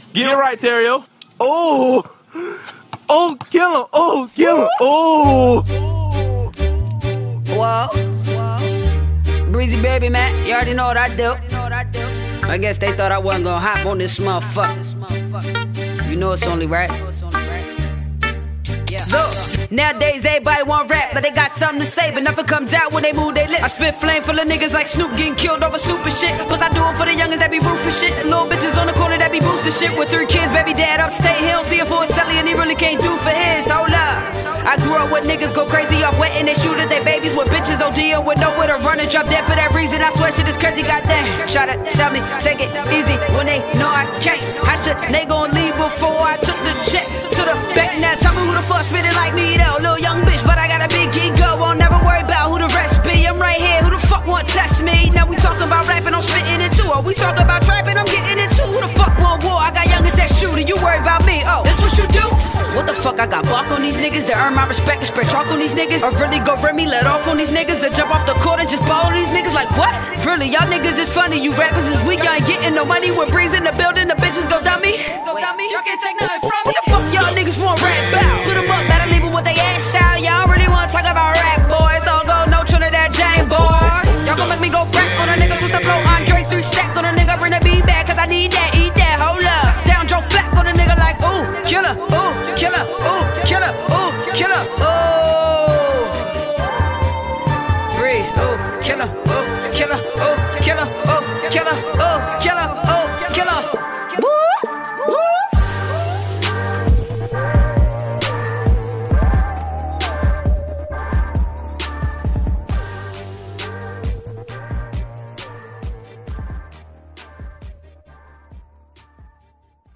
Get it right, Terrio. Oh. Oh, kill him. Oh, kill him. Oh. Whoa. Breezy baby, man. You already know what I do. I guess they thought I wasn't gonna hop on this motherfucker. You know it's only right. Look, nowadays everybody want rap, but they got something to say, but nothing comes out when they move their lips. I spit flame full of niggas like Snoop getting killed over stupid shit. Plus I do it for the youngins that be rude for shit. Little bitches on the corner that be boosting shit. With 3 kids, baby dad upstate, he don't see it for his telly and he really can't do for his. Hold up. I grew up with niggas go crazy off wetting they shoot at their babies with bitches OD with nowhere to run and drop dead for that reason. I swear shit is crazy, goddamn. Try to tell me, take it easy when they know I can't. How should they gon' leave before I took the jet to the back? Now tell me who the fuck spittin' like me though. Little young bitch, but I got a big ego. Won't never worry about who the rest be. I'm right here, who the fuck want test me? Now we talking about rapping, I'm spitting it too. Or we talking about trapping, I'm getting it too. Who the fuck want war? I got youngins that shoot and you worry about me. Oh, this what you do? What the fuck? I got bark on these niggas to earn my respect and spread chalk on these niggas. Or really go rip me, let off on these niggas, or jump off the court and just ball on these niggas. Like what? Really, y'all niggas is funny. You rappers is weak, y'all ain't getting no money. When Breeze in the building, the bitches go dummy. Y'all can't take nothing from